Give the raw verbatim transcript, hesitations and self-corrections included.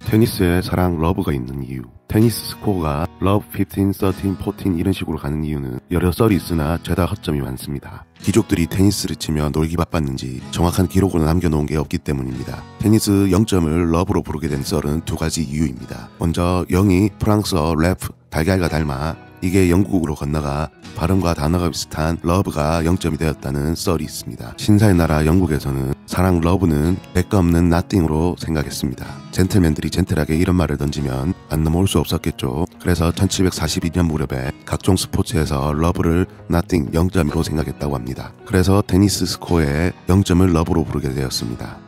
테니스에 사랑 러브가 있는 이유. 테니스 스코어가 러브 십오, 십삼, 사십 이런 식으로 가는 이유는 여러 썰이 있으나 죄다 허점이 많습니다. 귀족들이 테니스를 치며 놀기 바빴는지 정확한 기록으로 남겨놓은 게 없기 때문입니다. 테니스 영 점을 러브로 부르게 된 썰은 두 가지 이유입니다. 먼저 영이 프랑스어 래프, 달걀과 닮아 이게 영국으로 건너가 발음과 단어가 비슷한 러브가 영 점이 되었다는 썰이 있습니다. 신사의 나라 영국에서는 사랑 러브는 백가 없는 nothing으로 생각했습니다. 젠틀맨들이 젠틀하게 이런 말을 던지면 안 넘어올 수 없었겠죠. 그래서 천칠백사십이 년 무렵에 각종 스포츠에서 러브를 nothing 영 점으로 생각했다고 합니다. 그래서 테니스 스코어에 영 점을 러브로 부르게 되었습니다.